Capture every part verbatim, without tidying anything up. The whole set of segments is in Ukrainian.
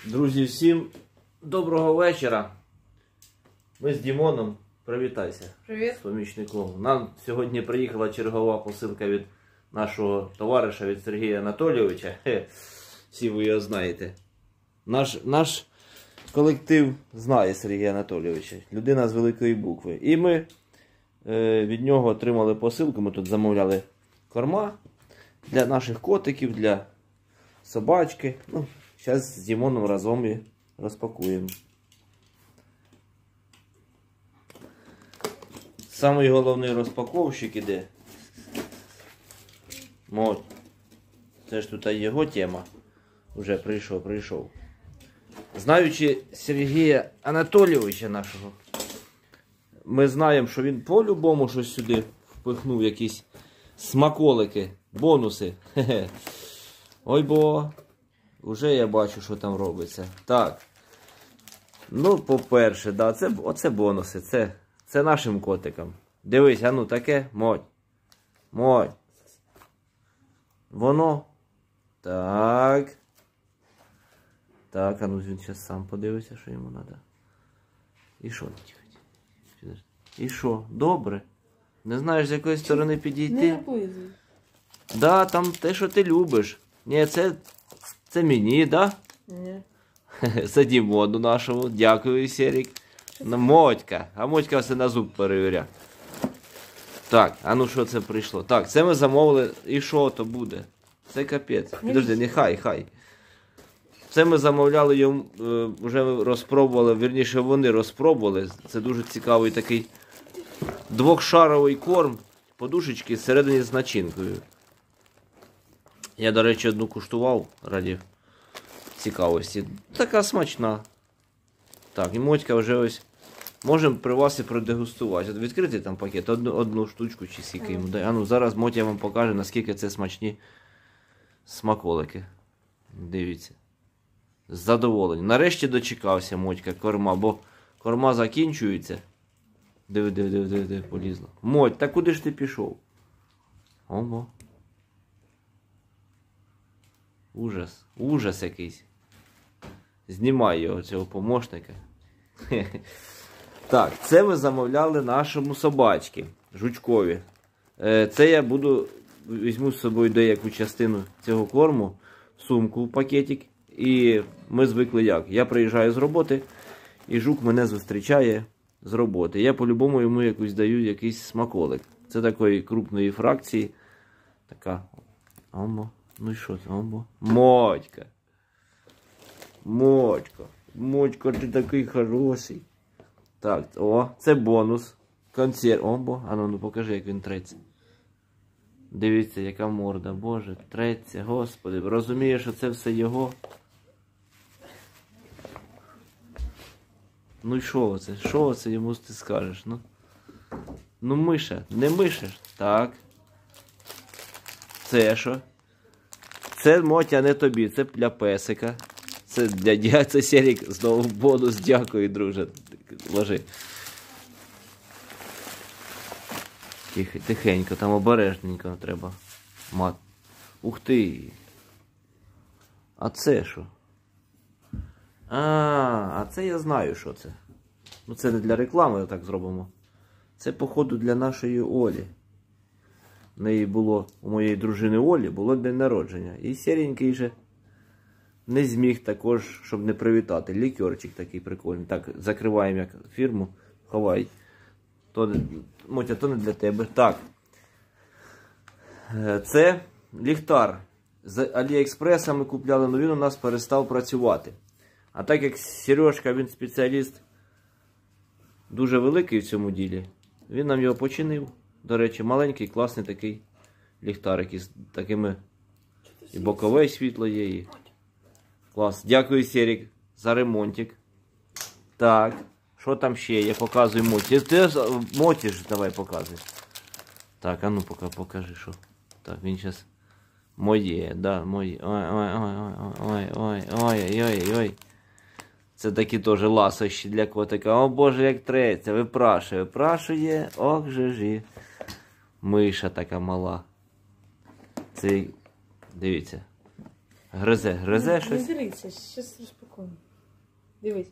Друзі, всім доброго вечора. Ми з Дімоном. Привітайся. Привіт. З помічником. Нам сьогодні приїхала чергова посилка від нашого товариша, від Сергія Анатолійовича. Хе, всі ви його знаєте. Наш, наш колектив знає Сергія Анатолійовича. Людина з великої букви. І ми е, від нього отримали посилку. Ми тут замовляли корма для наших котиків, для собачки. Ну, зараз з Дімоном разом і розпакуємо. Самий головний розпаковщик іде. От. Це ж тут його тема. Уже прийшов, прийшов. Знаючи Сергія Анатолійовича нашого, ми знаємо, що він по-любому щось сюди впихнув, якісь смаколики, бонуси. Хе-хе. Ой бо, вже я бачу, що там робиться. Так. Ну, по-перше, да, це, оце бонуси, це, це нашим котикам. Дивись, а ну таке, моть. Моть. Воно. Так. Так, а ну він зараз сам подивиться, що йому треба. І що? І що? Добре? Не знаєш, з якої сторони підійти? Не облизуй. Да, там те, що ти любиш. Ні, це, це мені, да? Ні. Це Дімону нашому. Дякую, Серік. Мотька. А Мотька все на зуб перевіряє. Так, а ну що це прийшло? Так, це ми замовили. І що то буде? Це капець. Підожди, не хай, хай. Це ми замовляли йому, вже розпробували, вірніше вони розпробували. Це дуже цікавий такий двохшаровий корм, подушечки зсередині з начинкою. Я, до речі, одну куштував раді цікавості. Така смачна. Так, і Мотька вже ось. Можемо при вас і продегустувати. От відкрити там пакет, одну, одну штучку чи скільки йому дай. А ну зараз Мотя вам покаже, наскільки це смачні смаколики. Дивіться. З задоволенням. Нарешті дочекався Мотька корма, бо корма закінчується. Диви, диви, диви, диви, диви, полізла. Моть, та куди ж ти пішов? Ого. Ужас. Ужас якийсь. Знімай його, цього помощника. Так, це ми замовляли нашому собачці, Жучкові. Це я буду, візьму з собою деяку частину цього корму, сумку, пакетик. І ми звикли як? Я приїжджаю з роботи, і Жук мене зустрічає з роботи. Я по-любому йому якусь даю якийсь смаколик. Це такої крупної фракції. Така. Омбо. Ну і що це? Омбо. Мотька. Мотька. Мотька, ти такий хороший. Так, о, це бонус. Консерв. Омбо. А ну, ну покажи, як він треться. Дивіться, яка морда. Боже, треться, господи. Розумієш, що це все його. Ну і що це? Що це йому ти скажеш? Ну, ну миша, не мишеш. Так. Це що? Це, Мотя, не тобі, це для песика. Це для дядя, це Серік, знову бонус, дякую, друже. Ложи. Тихо, тихенько, там обережненько треба. Мат. Ух ти. А це що? А, а це я знаю, що це. Ну це не для реклами, так зробимо. Це, походу, для нашої Олі. У неї було, у моєї дружини Олі, було день народження. І Серенький же не зміг також, щоб не привітати. Лікерчик такий прикольний. Так, закриваємо як фірму. Ховай. То, Мотя, то не для тебе. Так. Це ліхтар. З Аліекспреса ми купляли, але він у нас перестав працювати. А так як Сережка, він спеціаліст дуже великий в цьому ділі, він нам його починив. До речі, маленький, класний такий ліхтарик із такими і бокове світло є. І... Клас. Дякую, Серік, за ремонтик. Так. Що там ще є? Показуй Моті. Ти Моті ж давай показуй. Так, а ну поки покажи, що. Так, він зараз моє, да, моє. Ой, ой, ой, ой, ой, ой, ой, ой. Це такі теж ласощі для котика. О боже, як треться, випрашує, випрашує. Ох же ж. Миша така мала. Це, дивіться. Гризе, гризе Не щось. дивіться, щас розпакуємо. Дивись.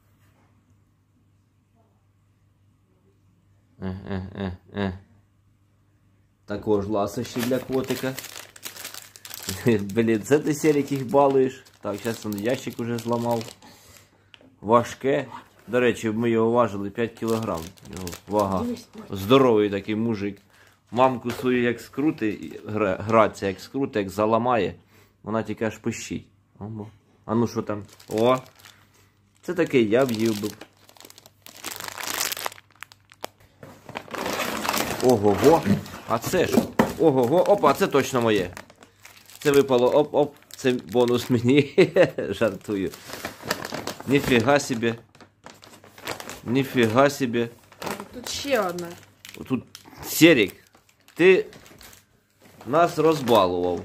Е, е, е, е. Також ласощі для котика. Блін, це ти, Серік, їх балуєш. Так, зараз він ящик уже зламав. Важке. До речі, ми його важили п'ять кілограм. Його вага. Здоровий такий мужик. Мамку свою як скрути, граться як скрути, як заламає. Вона тільки аж пищить. А ну що там? О! Це такий я в'їв би. Ого-го! А це ж? Ого-го! Опа, це точно моє. Це випало оп-оп. Це бонус мені. Жартую. Ніфіга собі. Ніфіга собі. Тут ще одна. Тут, Серік, ти нас розбалував.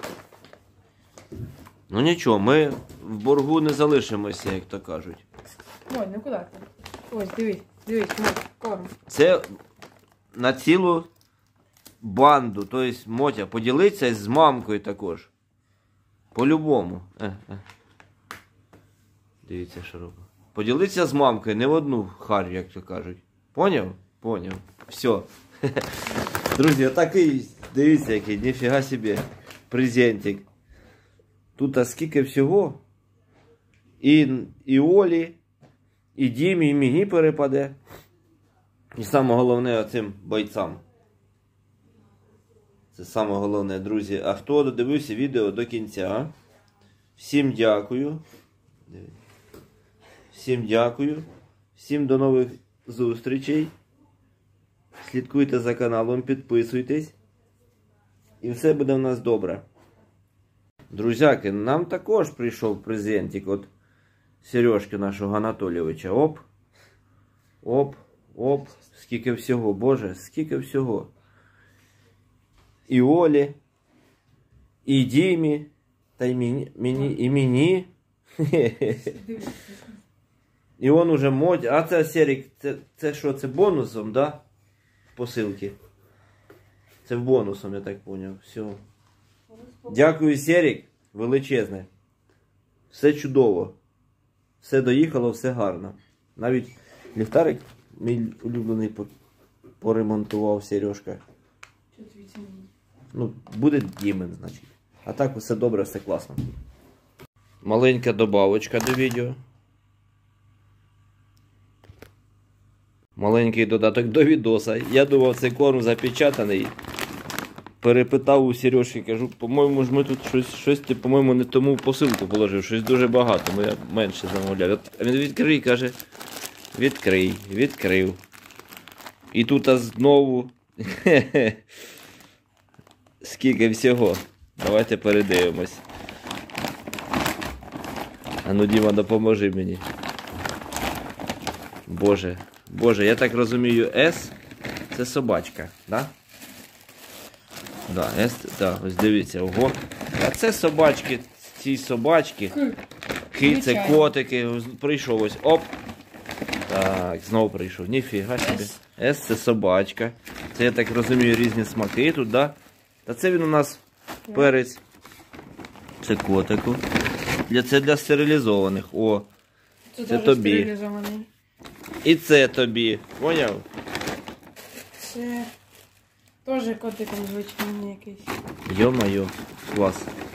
Ну нічого, ми в боргу не залишимося, як то кажуть. Ой, ну куди ти? Ось, дивись, дивись, Моть, корм. Це на цілу банду, тобто, Мотя, поділиться з мамкою також. По-любому. Е, е. Дивіться, що робить. Поділиться з мамкою, не в одну харю, як то кажуть. Поняв? Поняв. Все. Друзі, отакий, дивіться, який, ніфіга собі, презентик. Тут а скільки всього. І, і Олі, і Дімі, і мені перепаде. І саме головне оцим бойцям. Це саме головне, друзі. А хто додивився відео до кінця? Всім дякую. Всім дякую. Всім до нових зустрічей. Слідкуйте за каналом, підписуйтесь. І все буде в нас добре. Друзяки, нам також прийшов презентик от Сережки нашого Анатолійовича. Оп. Оп. Оп. Скільки всього. Боже, скільки всього. І Олі, і Дімі, та й мені, мені, і мені. І он уже Мотя. А це, Серік, це, це що, це бонусом, да? Посилки. Це бонусом, я так поняв. Все. Дякую, Серік. Величезне. Все чудово. Все доїхало, все гарно. Навіть ліхтарик, мій улюблений, поремонтував Сережка. Ну, буде Дімен, значить. А так все добре, все класно. Маленька добавочка до відео. Маленький додаток до відоса. Я думав, цей корм запечатаний. Перепитав у Сережки, кажу, по-моєму ж ми тут щось, щось ти, по-моєму, не тому посилку положив, щось дуже багато, ми менше замовляли. А він відкрий, каже, відкрий, відкрив. І тут а знову скільки всього. Давайте передивимось. А ну, Діма, допоможи мені. Боже, Боже, я так розумію, С це собачка, да? Да, С, да, ось дивіться, ого. А це собачки, ці собачки. Ки, це котики. Прийшов ось, оп. Так, знову прийшов. Ніфіга собі. С це собачка. Це, я так розумію, різні смаки тут, да? Та це він у нас перець. Це котику. Для, це для стерилізованих. О, це, це тобі. І це тобі. Поняв? Це теж котиком звичайний якийсь. Йо-моє, клас.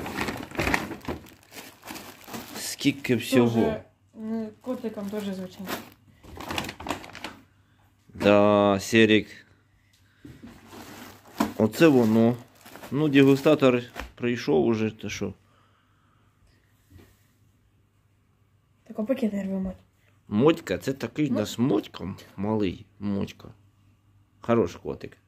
Скільки всього. Тоже, котиком теж звичайний. Да, Серік. Оце воно. Ну, дегустатор прийшов уже, то що? Так, а поки не рви, Моть. Мотька, це такий у нас Мотька, малий Мотька. Хороший котик.